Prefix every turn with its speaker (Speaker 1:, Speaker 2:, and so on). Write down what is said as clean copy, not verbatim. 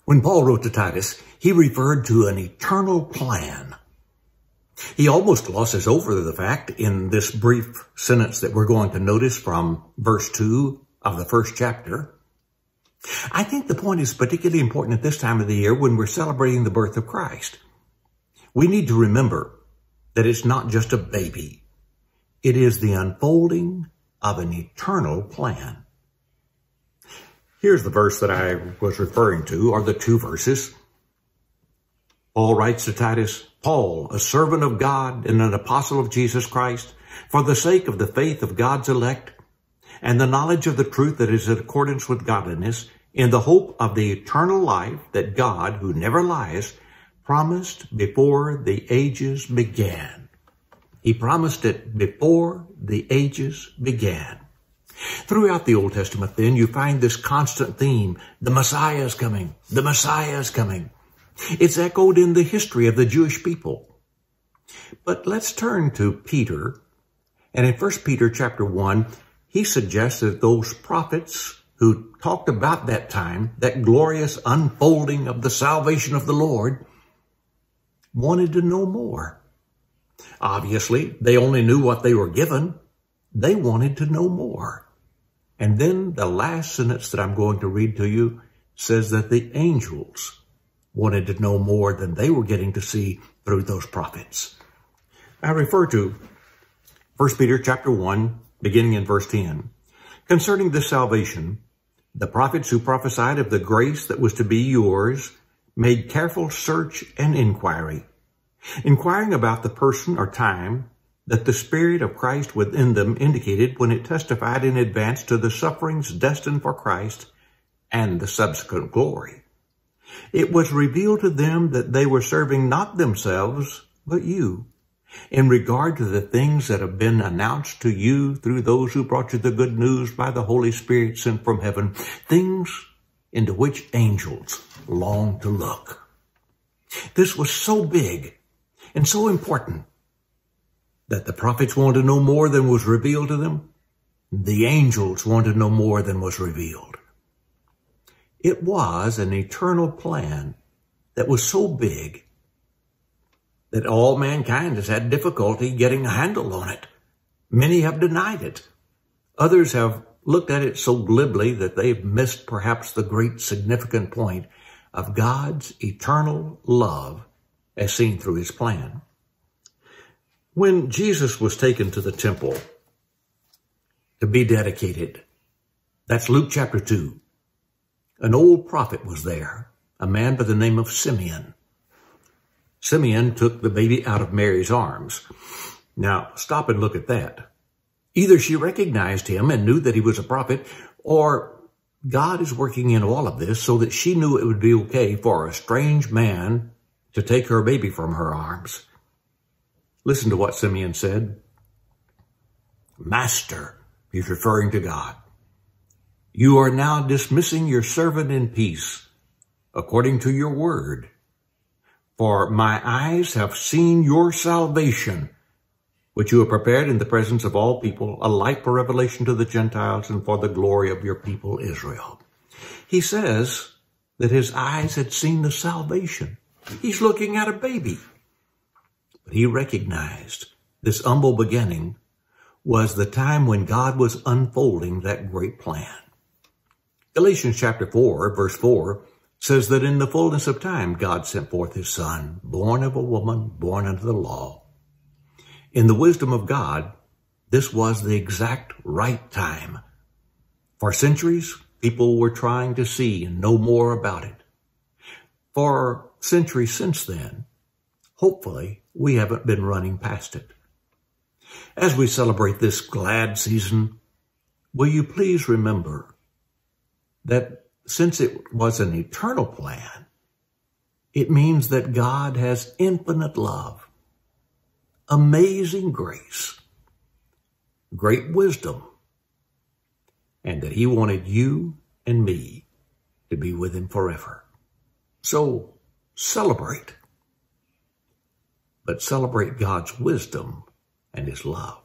Speaker 1: When Paul wrote to Titus, he referred to an eternal plan. He almost glosses over the fact in this brief sentence that we're going to notice from verse 2 of the first chapter. I think the point is particularly important at this time of the year when we're celebrating the birth of Christ. We need to remember that it's not just a baby. It is the unfolding of an eternal plan. Here's the verse that I was referring to, or the two verses. Paul writes to Titus, Paul, a servant of God and an apostle of Jesus Christ, for the sake of the faith of God's elect and the knowledge of the truth that is in accordance with godliness, in the hope of the eternal life that God, who never lies, promised before the ages began. He promised it before the ages began. Throughout the Old Testament, then, you find this constant theme, the Messiah is coming, the Messiah is coming. It's echoed in the history of the Jewish people. But let's turn to Peter. And in 1 Peter chapter 1, he suggests that those prophets who talked about that time, that glorious unfolding of the salvation of the Lord, wanted to know more. Obviously, they only knew what they were given. They wanted to know more. And then the last sentence that I'm going to read to you says that the angels wanted to know more than they were getting to see through those prophets. I refer to 1 Peter chapter 1, beginning in verse 10. Concerning this salvation, the prophets who prophesied of the grace that was to be yours made careful search and inquiry, inquiring about the person or time that the Spirit of Christ within them indicated when it testified in advance to the sufferings destined for Christ and the subsequent glory. It was revealed to them that they were serving not themselves, but you, in regard to the things that have been announced to you through those who brought you the good news by the Holy Spirit sent from heaven, things into which angels long to look. This was so big and so important that the prophets wanted to know more than was revealed to them. The angels wanted to know more than was revealed. It was an eternal plan that was so big that all mankind has had difficulty getting a handle on it. Many have denied it. Others have looked at it so glibly that they've missed perhaps the great significant point of God's eternal love as seen through his plan. When Jesus was taken to the temple to be dedicated, that's Luke chapter 2, an old prophet was there, a man by the name of Simeon. Simeon took the baby out of Mary's arms. Now, stop and look at that. Either she recognized him and knew that he was a prophet, or God is working in all of this so that she knew it would be okay for a strange man to take her baby from her arms. Listen to what Simeon said. Master, he's referring to God, you are now dismissing your servant in peace, according to your word. For my eyes have seen your salvation, which you have prepared in the presence of all people, a light for revelation to the Gentiles and for the glory of your people Israel. He says that his eyes had seen the salvation. He's looking at a baby. But he recognized this humble beginning was the time when God was unfolding that great plan. Galatians chapter 4, verse 4 says that in the fullness of time, God sent forth his Son, born of a woman, born under the law. In the wisdom of God, this was the exact right time. For centuries, people were trying to see and know more about it. For centuries since then, hopefully, we haven't been running past it. As we celebrate this glad season, will you please remember that since it was an eternal plan, it means that God has infinite love, amazing grace, great wisdom, and that he wanted you and me to be with him forever. So celebrate, but celebrate God's wisdom and his love.